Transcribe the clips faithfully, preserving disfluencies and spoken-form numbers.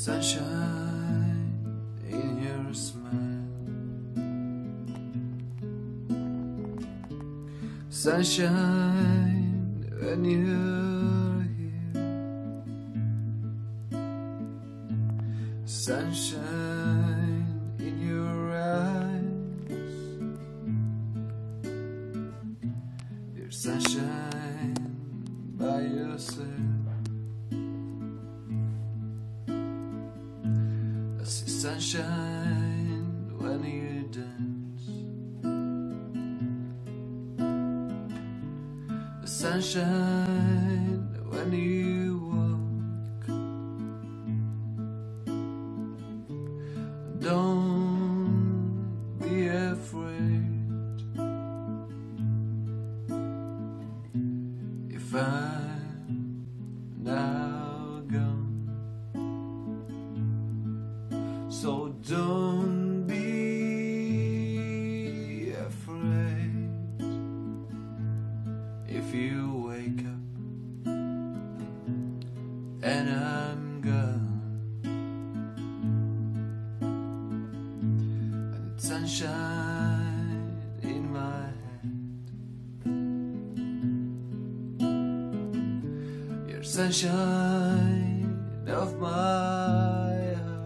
Sunshine in your smile, sunshine when you're here, sunshine in your eyes, your sunshine by yourself. I see sunshine when you dance, the sunshine when you walk. Don't be afraid if I'm now gone. So don't be afraid if you wake up and I'm gone, and it's sunshine in my hand, you're sunshine of my heart.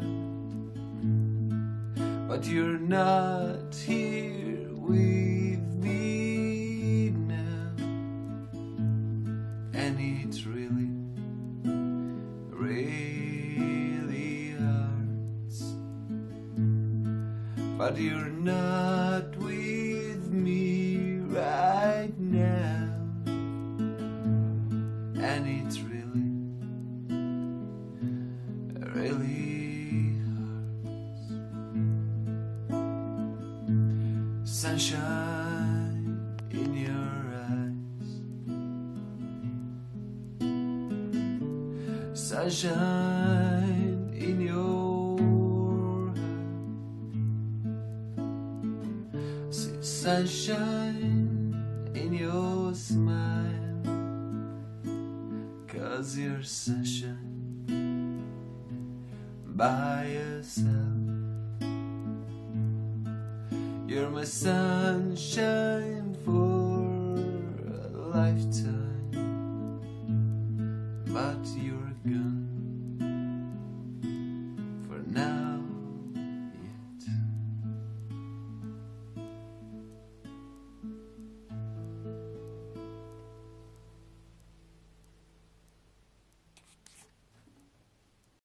But you're not here with me now, and it really, really hurts. But you're not with me right now, and it really, really sunshine in your eyes, sunshine in your heart, see sunshine in your smile, 'cause you're sunshine by yourself. You're my sunshine for a lifetime, but you're